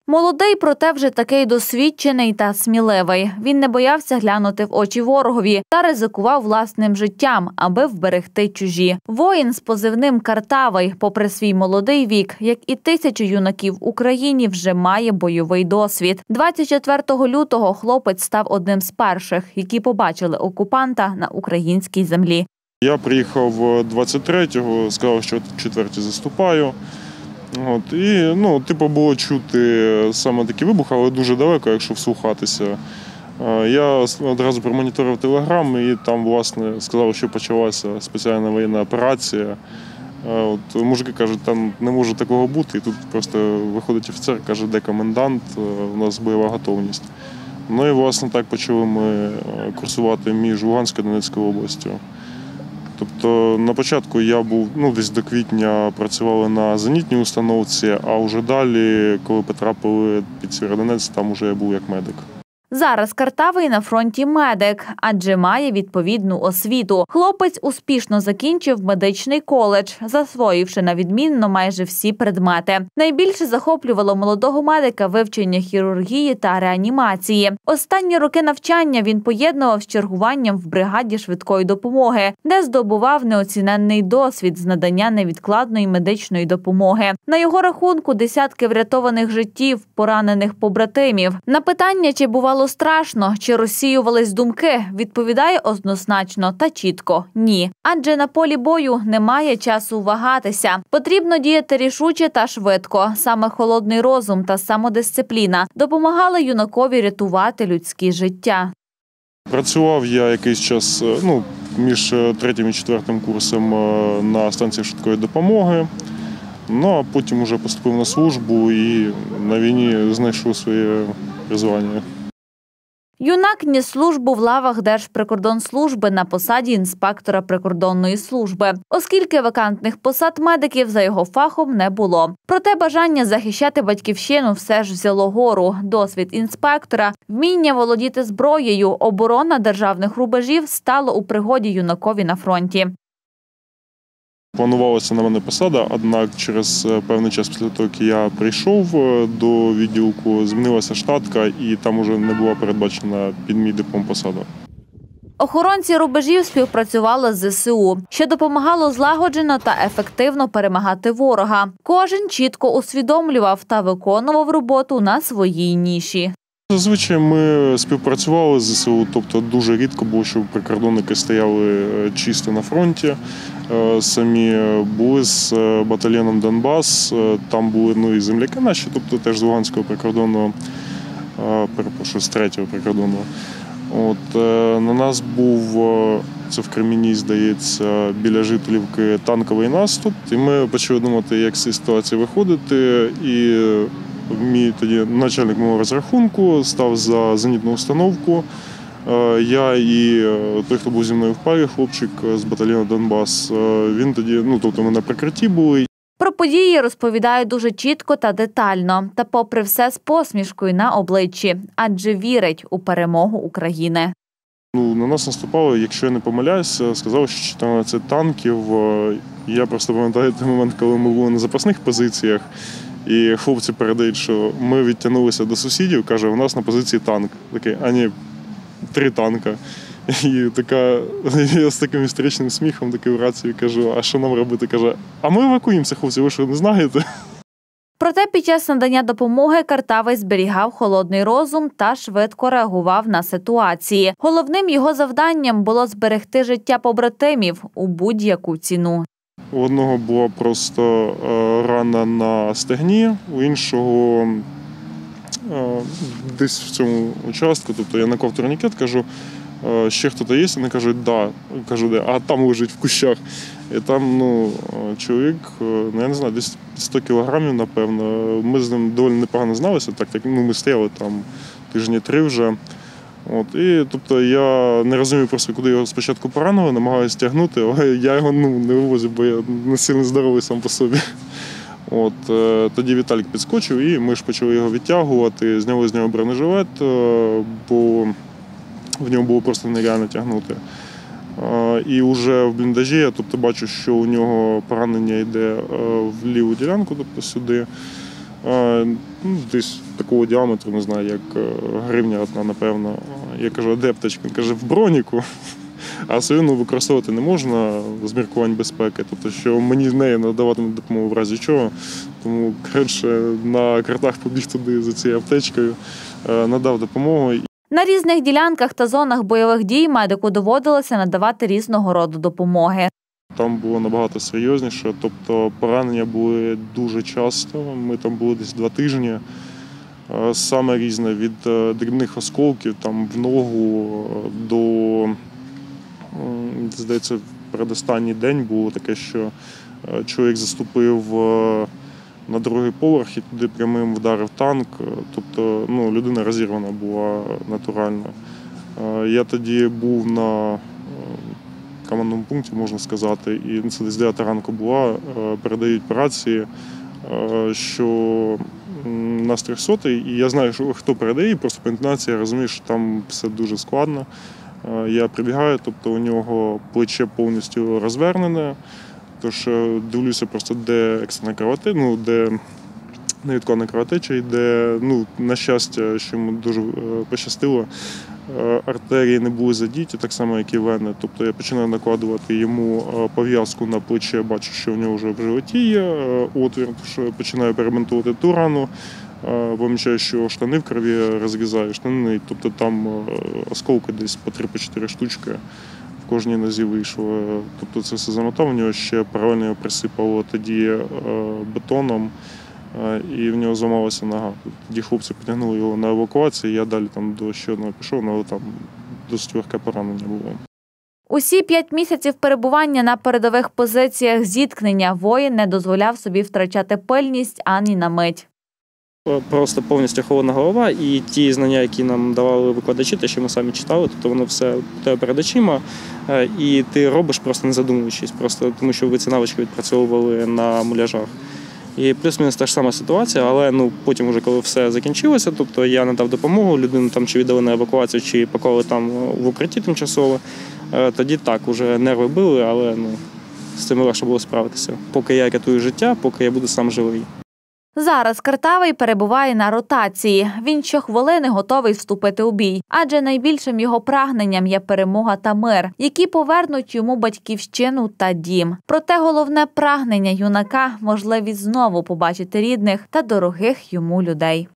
Молодий, проте вже такий досвідчений та сміливий. Він не боявся глянути в очі ворогові та ризикував власним життям, аби вберегти чужі. Воїн з позивним «Картавий», попри свій молодий вік, як і тисячі юнаків в Україні, вже має бойовий досвід. 24 лютого хлопець став одним з перших, які побачили окупанта на українській землі. Я приїхав 23-го, сказав, що 4-й заступаю. І було чути саме такі вибухи, але дуже далеко, якщо вслухатися. Я одразу промоніторив телеграм і там, власне, сказав, що почалася спеціальна воєнна операція. Мужики кажуть, там не може такого бути. І тут просто виходить офіцер, каже, де комендант, у нас бойова готовність. І, власне, так почали ми курсувати між Луганською і Донецькою областю. Тобто на початку я був, десь до квітня працювали на зенітній установці, а вже далі, коли потрапили під Сєвєродонецьк, там вже я був як медик. Зараз Картавий на фронті медик, адже має відповідну освіту. Хлопець успішно закінчив медичний коледж, засвоївши на відмінно майже всі предмети. Найбільше захоплювало молодого медика вивчення хірургії та реанімації. Останні роки навчання він поєднував з чергуванням в бригаді швидкої допомоги, де здобував неоціненний досвід з надання невідкладної медичної допомоги. На його рахунку десятки врятованих життів, поранених побратимів. На питання, чи бувало страшно, чи розсіювались думки, відповідає однозначно та чітко – ні. Адже на полі бою немає часу вагатися. Потрібно діяти рішуче та швидко. Саме холодний розум та самодисципліна допомагали юнакові рятувати людські життя. Працював я якийсь час між 3-м і 4-м курсом на станції швидкої допомоги. А потім вже поступив на службу і на війні знайшов своє призвання. Юнак ніс службу в лавах Держприкордонслужби на посаді інспектора прикордонної служби, оскільки вакантних посад медиків за його фахом не було. Проте бажання захищати батьківщину все ж взяло гору. Досвід інспектора, вміння володіти зброєю, оборона державних рубежів стало у пригоді юнакові на фронті. Планувалася на мене посада, однак через певний час після того, як я прийшов до відділку, змінилася штатка і там вже не була передбачена під мій диплом посада. Охоронці рубежів співпрацювали з ЗСУ, що допомагало злагоджено та ефективно перемагати ворога. Кожен чітко усвідомлював та виконував роботу на своїй ніші. Зазвичай ми співпрацювали з ЗСУ, тобто дуже рідко було, щоб прикордонники стояли чисто на фронті. Самі були з батальйоном «Донбас», там були і земляки наші, тобто теж з Луганського прикордонного, з 3-го прикордонного. На нас був, це в Креміні, здається, біля Житомирівки танковий наступ, і ми почали думати, як з цієї ситуації виходити, і мій тоді начальник мого розрахунку став за зенітну установку. Я і той, хто був зі мною в парі, хлопчик з батальйону «Донбас», він тоді, ми на прикритті були. Про події розповідає дуже чітко та детально, та попри все з посмішкою на обличчі, адже вірить у перемогу України. На нас наступало, якщо я не помиляюся, сказали, що 14 танків. Я просто пам'ятаю той момент, коли ми були на запасних позиціях, і хлопці передають, що ми відтягнулися до сусідів, каже, у нас на позиції танк. Такий, 3 танка. І я з таким історичним сміхом в рації кажу, а що нам робити? Каже, а ми евакуємося, хлопці, ви що, не знаєте? Проте під час надання допомоги Картавий зберігав холодний розум та швидко реагував на ситуації. Головним його завданням було зберегти життя побратимів у будь-яку ціну. У одного була просто рана на стегні, у іншого десь в цьому участку, тобто я наклав турнікет, кажу, ще хтось є? Вони кажуть, да. Кажу, де? А там лежить в кущах. І там, чоловік, я не знаю, десь 100 кілограмів, напевно. Ми з ним доволі непогано зналися, ми стояли там тижні 3 вже. І, тобто, я не розумію просто, куди його спочатку поранили, намагаюся тягнути, але я його не вивозив, бо я не сильно здоровий сам по собі. Тоді Віталік підскочив і ми ж почали його відтягувати, зняли з нього бронежилет, бо в нього було просто нереально тягнути. І вже в бліндажі я бачу, що у нього поранення йде в ліву ділянку, тобто сюди. Десь такого діаметру, не знаю, як гривня одна, напевно. Я кажу, а де аптечка? Він каже, в броніку. А свою використовувати не можна з міркувань безпеки, тобто, що мені з нею надаватимуть допомогу в разі чого. Тому, коротше, на картах побіг туди за цією аптечкою, надав допомогу. На різних ділянках та зонах бойових дій медику доводилося надавати різного роду допомоги. Там було набагато серйозніше, тобто поранення були дуже часто, ми там були десь 2 тижні. Саме різне, від дрібних осколків там, в ногу до, здається, передостанній день було таке, що чоловік заступив на другий поверх і туди прямим вдарив танк, тобто людина розірвана була натурально. Я тоді був на командному пункті, можна сказати, і це десь 9 ранку була, передають по рації, що нас 300, і я знаю, хто передає, просто по інтонації я розумію, що там все дуже складно. Я прибігаю, тобто у нього плече повністю розвернене, тож дивлюся просто, де екстрена кровотеча, де невідкладна кровотеча, і де, на щастя, що йому дуже пощастило, артерії не були задіті, так само, як і вени. Тобто я починаю накладувати йому пов'язку на плече, бачу, що у нього вже в животі є отвір, тож починаю перемонтувати ту рану, помічаю, що штани в крові, розрізаю штани, тобто там осколки десь по 3-4 штучки в кожній нозі вийшло. Тобто це все замотав, у нього ще паралельно його присипало тоді бетоном, і в нього зламалася нога. Тоді хлопці потягнули його на евакуацію, я далі там до ще одного пішов, але там досить легке поранення було. Усі 5 місяців перебування на передових позиціях зіткнення воїн не дозволяв собі втрачати пильність ані на мить. Просто повністю холодна голова, і ті знання, які нам давали викладачі, те, що ми самі читали, тобто воно все у тебе перед очима, і ти робиш просто не задумуючись, просто тому що ви ці навички відпрацьовували на муляжах. І плюс-мінус та ж сама ситуація, але потім, вже коли все закінчилося, тобто я надав допомогу, людину там чи віддали на евакуацію, чи поклали там в укритті тимчасово, тоді так, уже нерви били, але з цим легше було справитися. Поки я рятую життя, поки я буду сам живий. Зараз Картавий перебуває на ротації. Він щохвилини готовий вступити у бій. Адже найбільшим його прагненням є перемога та мир, які повернуть йому батьківщину та дім. Проте головне прагнення юнака – можливість знову побачити рідних та дорогих йому людей.